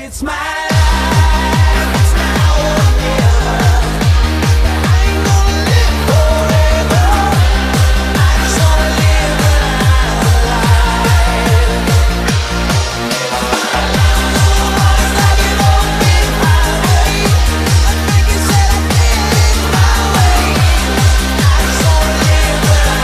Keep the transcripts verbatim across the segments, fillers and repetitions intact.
It's my life, it's now or never. I ain't gonna live forever. I just wanna live my life. It's like an open highway. I think it's that I did it my way. I just wanna live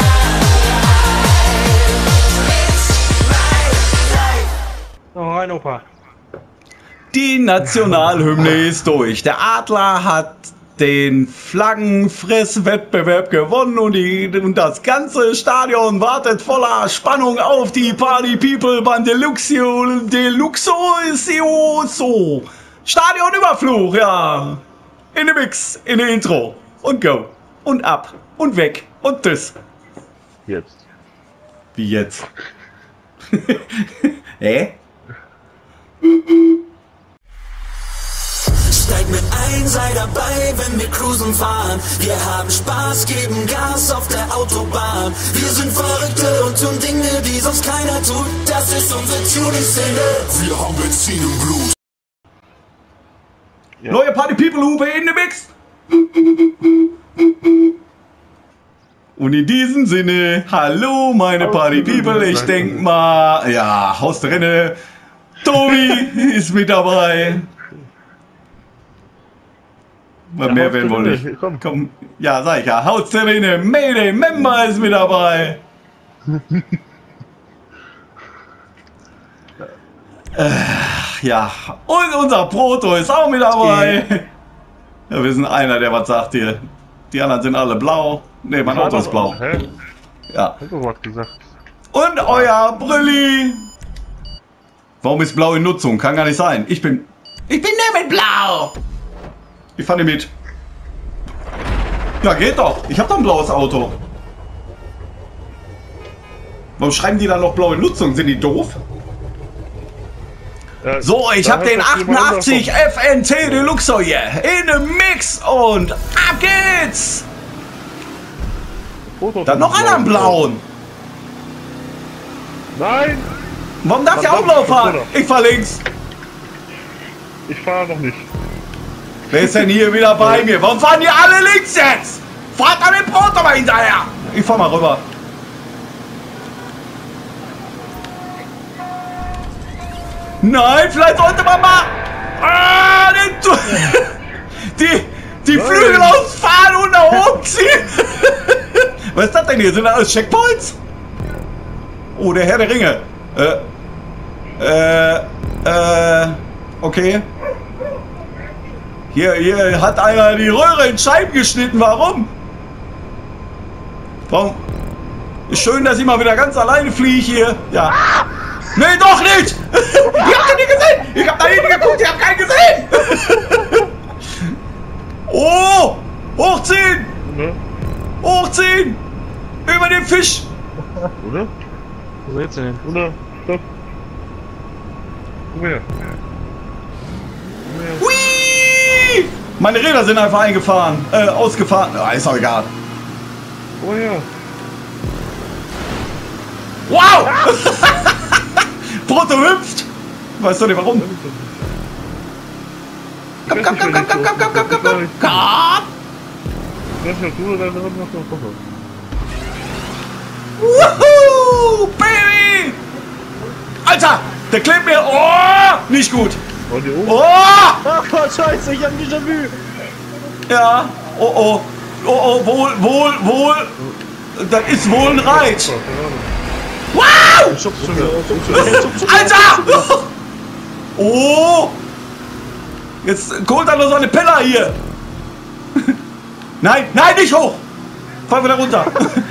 my life. It's my life. Noch rein, Opa. Die Nationalhymne ist durch. Der Adler hat den Flaggenfresswettbewerb gewonnen und, die, und das ganze Stadion wartet voller Spannung auf die Party People beim Deluxio, Deluxo, so. Stadionüberflug, ja. In dem Mix, in der Intro. Und go. Und ab. Und weg. Und das. Jetzt. Wie jetzt? Hä? Steig mit ein, sei dabei, wenn wir cruisen fahren. Wir haben Spaß, geben Gas auf der Autobahn. Wir sind Verrückte und tun Dinge, die sonst keiner tut. Das ist unsere Tuning-Szene. Wir haben Benzin im Blut. Ja. Neue Party People Hupe in dem Mix. Und in diesem Sinne, hallo meine Party People. Ich denk mal, ja, Haus der Renne. Tobi ist mit dabei. Was Ja, mehr Haus werden der wollte Renne, ich. komm. Komm. Ja, sag ich ja. Haus der Renne, Mayday, Member ist mit dabei. äh, ja, und unser Proto ist auch mit dabei. Ja, wir sind einer, der was sagt hier. Die anderen sind alle blau. Ne, mein Auto ist blau. Hä? Ja. Hast du was gesagt? Und euer Brilli. Warum ist blau in Nutzung? Kann gar nicht sein. Ich bin... Ich bin der mit blau. Ich fahre mit. Ja, geht doch. Ich habe doch ein blaues Auto. Warum schreiben die dann noch blaue Nutzung? Sind die doof? Äh, So, ich da habe hört den doch jemand achtundachtzig F N T Deluxe hier in dem Mix und ab geht's. Foto Dann von noch dem einer im blauen. Nein! Warum darf Was der auch soll blau ich? fahren? Oder? Ich fahr links. Ich fahre noch nicht. Wer ist denn hier wieder bei mir? Warum fahren die alle links jetzt? Fahrt an den Proto mal hinterher. Ich fahr mal rüber. Nein, vielleicht sollte man mal... Ah, den tu die die Nein. Flügel ausfahren und nach oben ziehen. Was ist das denn hier? Sind das alles Checkpoints? Oh, der Herr der Ringe. Äh, äh, äh, okay. Hier, hier hat einer die Röhre in Scheiben geschnitten. Warum? Warum? Ist schön, dass ich mal wieder ganz alleine fliege hier. Ja. Nee, doch nicht! Ich hab den nicht gesehen! Ich hab da hinten geguckt, ich hab keinen gesehen! Oh! Hochziehen! Oder? Hochziehen! Über den Fisch! Oder? Wo geht's denn hin? Oder? Stopp. Komm her. Komm her. Hui! Meine Räder sind einfach eingefahren. Äh, ausgefahren. Ah, ist auch egal. Komm her. Wow! Proto hüpft! Weißt du nicht warum? Komm, komm, komm, komm, komm, komm, komm, komm, komm, komm! Komm! Ich weiß nicht, ob du oder der andere noch kommt. Wuhu! Baby! Alter! Der klebt mir! Oh! Nicht gut! Und die oben? Oh! Ach Gott, scheiße, ich hab Déjà-vu. Ja! Oh oh! Oh oh! Wohl, wohl, wohl! Das ist wohl ein Reit! Wow! Schubst du mir, schubst du mir, schubst du mir. Alter! Oh! Jetzt holt er noch so eine Peller hier! Nein, nein, nicht hoch! Fahr wieder runter!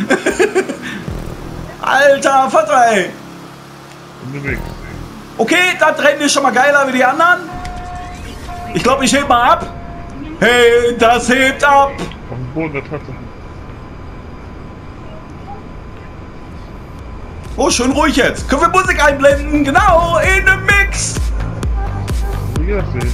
Alter Vater, ey! Unterwegs. Okay, das Rennen ist schon mal geiler wie die anderen. Ich glaube, ich heb mal ab. Hey, das hebt ab! Auf dem Boden der Tatsache. Oh, schön ruhig jetzt. Können wir Musik einblenden? Genau, in dem Mix! Wie geht das denn?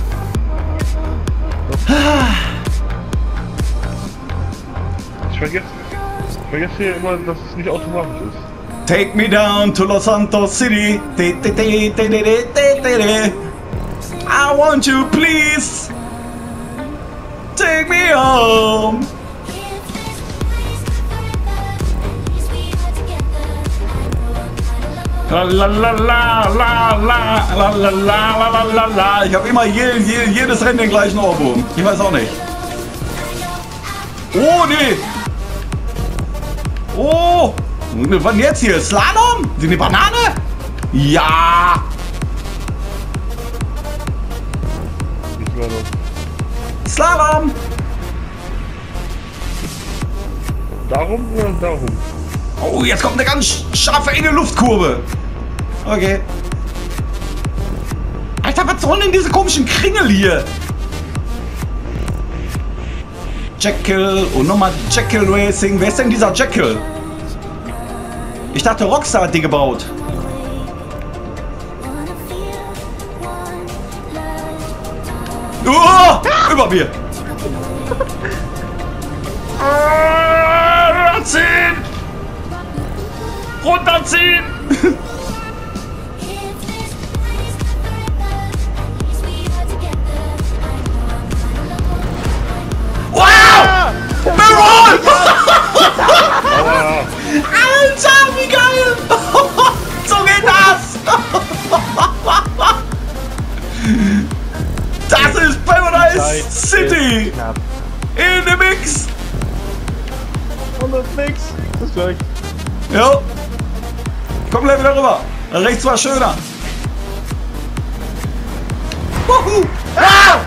Ich vergesse, ich vergesse hier immer, dass es nicht automatisch ist. Take me down to Los Santos City. De, de, de, de, de, de, de, de. I want you, please. Take me home. La la la la la la la la la la la la. Ich habe immer je, je, jedes Rennen den gleichen Ohrwurm. Ich weiß auch nicht. Oh nee. Oh. Was denn jetzt hier? Slalom? Sind die Banane? Ja. Slalom. Darum oder darum? Oh, jetzt kommt eine ganz scharfe Innenluftkurve. Okay. Alter, was sollen denn diese komischen Kringel hier? Jekyll und nochmal Jekyll Racing. Wer ist denn dieser Jekyll? Ich dachte, Rockstar hat die gebaut. Oh, über mir. Runterziehen! Runterziehen! Wow! Mirror! Alter, wie geil! So geht das! Das ist Paradise City! In the mix! Und das nix. Bis gleich. Jo. Komm gleich wieder rüber. Rechts war schöner. Wuhu. Ah!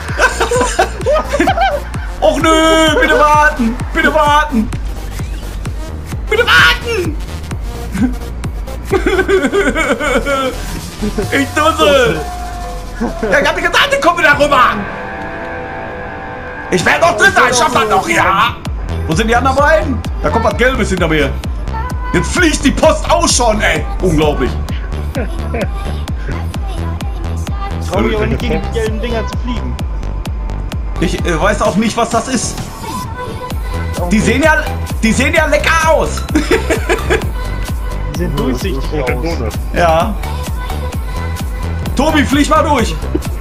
Och nö, bitte warten. Bitte warten. Bitte warten. Ich dussel. Ja, ich hab dir gesagt, ich komme wieder rüber. Ich werde noch Dritter, ich schaff das noch, ja. Wo sind die anderen beiden? Da kommt was Gelbes hinter mir. Jetzt fliegt die Post auch schon, ey. Unglaublich. Ich trau mich aber nicht gegen die gelben Dinger zu fliegen. Ich äh, weiß auch nicht, was das ist. Die sehen ja, die sehen ja lecker aus. Die sehen durchsichtig aus. Ja. Tobi, flieg mal durch.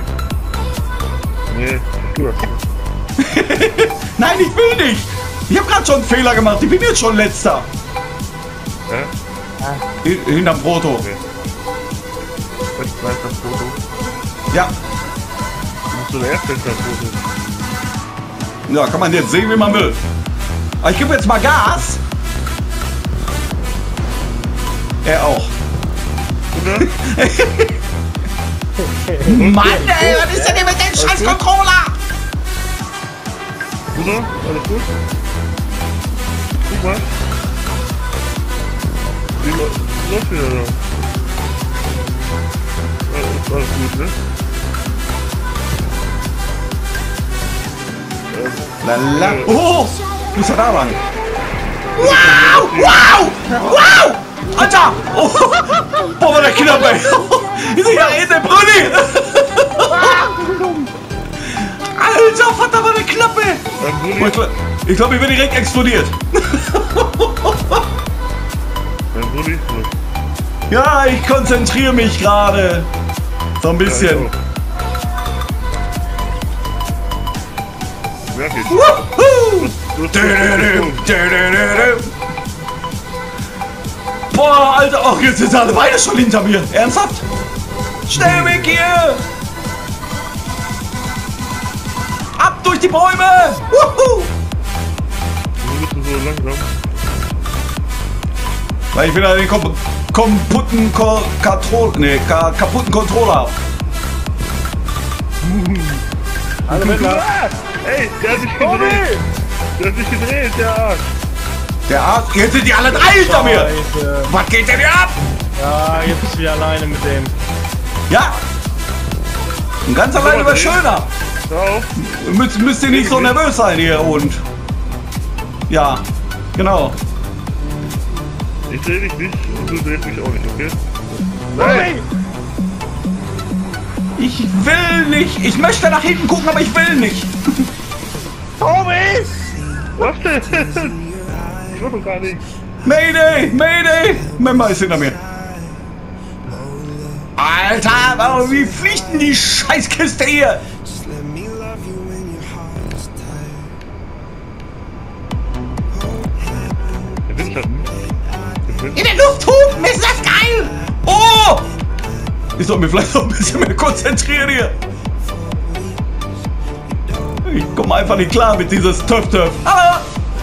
Nee, tu das. Nein, ich will nicht. Ich habe gerade schon einen Fehler gemacht. Ich bin jetzt schon letzter. Hä? Hin- Hinterm Proto. Okay. Ich weiß das Foto. Ja. Du musst du der Erste das Foto. Ja, kann man jetzt sehen, wie man will. Aber ich gebe jetzt mal Gas. Er auch. Oder? Mann, ey, was ist denn hier mit dem scheiß Controller? Oder? Alles gut? Guck mal. Wie lo- läuft wieder da? Alles, alles gut, ne? Lala. Oh, du bist ja da lang. Wow, wow, wow. Alter. Oh, boah, war der Killer, ey. Wie sich da in der Brülli. Alter, Vater, war der Klappe. Dann Oh, ich glaube, ich, glaub, ich bin direkt explodiert. Dann wurde ich so. Ja, ich konzentriere mich gerade. So ein bisschen. Ja, ich auch. Wuhu. Du hast Du, du, du, du, du, du. Boah, Alter, oh, jetzt sind sie alle beide schon hinter mir. Ernsthaft? Schnell weg hier! Ab durch die Bäume! Wuhu. Wieso bist du so langsam? Weil ich wieder den kom kaputten, Ko Katro nee, ka kaputten Controller habe. Alle Männer. Ah! Ey, der hat sich gedreht! Der hat sich gedreht, der Arsch! Der Arzt, jetzt sind die alle drei hinter mir! Scheiße. Was geht denn hier ab? Ja, jetzt bist du wieder alleine mit dem. Ja! Und ganz alleine wäre schöner! Ciao! Müsst, müsst ihr nicht so nervös sein hier und... Ja, genau. Ich dreh dich nicht und du drehst mich auch nicht, okay? Hey! Ich will nicht! Ich möchte nach hinten gucken, aber ich will nicht! Tobi! Was denn? Ich mach doch gar nichts. Mayday! Mayday! Member ist hinter mir. Alter, aber wie fliegt denn die Scheißkiste hier? Der Windschatten. In der Luft hupen, ist das geil! Oh! Ich soll mich vielleicht noch ein bisschen mehr konzentrieren hier. Ich komme einfach nicht klar mit dieses Töff-Töff. Ah!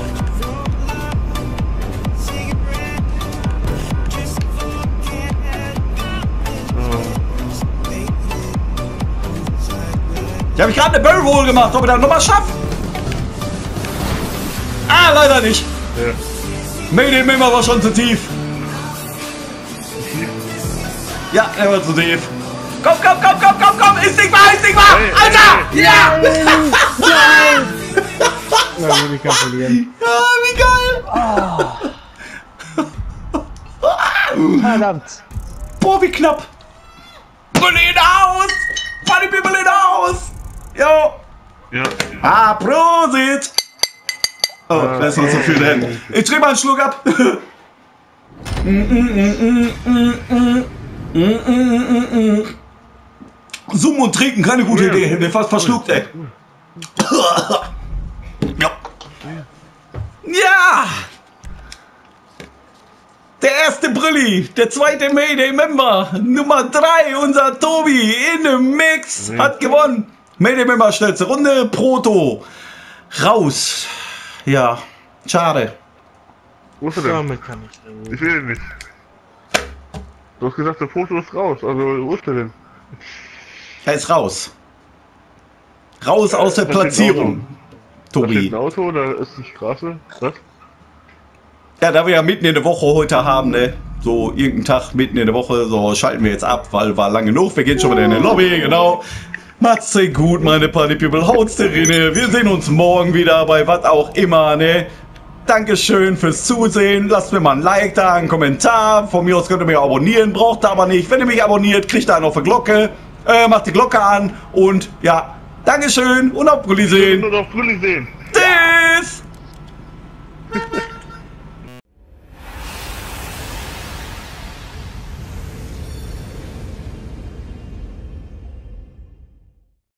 Ich habe gerade eine Barrel Roll gemacht, ob ich das nochmal schafft. Ah, leider nicht. Ja. Mayday Member war schon zu tief. Ja, er war zu tief. Komm, komm, komm, komm, komm, komm, ist nicht wahr, ist nicht wahr! Hey, Alter! hey, Ja! Na gut, ich kann verlieren. Ja, wie geil! Verdammt. Boah, wie knapp! Brille in Haus! Funny People in Haus! Jo! Ja. Ah, Prosit! Oh, da ist noch so viel drin. Ich dreh mal einen Schluck ab. Zoomen und trinken, keine gute Idee. Hätte fast verschluckt, ey. Ja. Ja! Der erste Brilli, der zweite Mayday-Member, Nummer drei, unser Tobi in dem Mix, hat gewonnen. Mayday-Member, schnellste Runde, Proto. Raus. Ja, schade. Wo ist er denn? Damit kann ich nicht. Ich will ihn nicht. Du hast gesagt, der Foto ist raus. Also, wo ist der denn? Er ist raus. Raus aus der Da steht ein Platzierung, Da steht Tobi. ein Auto, da ist die Straße. Was? Ja, da wir ja mitten in der Woche heute haben, ne? So irgendeinen Tag mitten in der Woche, so schalten wir jetzt ab, weil war lang genug. Wir gehen schon wieder in die Lobby, genau. Macht's dir gut, meine Party People, haut's dir rein. Wir sehen uns morgen wieder bei was auch immer, ne? Dankeschön fürs Zusehen. Lasst mir mal ein Like da, einen Kommentar. Von mir aus könnt ihr mich abonnieren, braucht ihr aber nicht. Wenn ihr mich abonniert, kriegt ihr einen auf die Glocke. Äh, macht die Glocke an und ja, Dankeschön und auf Wiedersehen. Und auf Brülli sehen. Tschüss.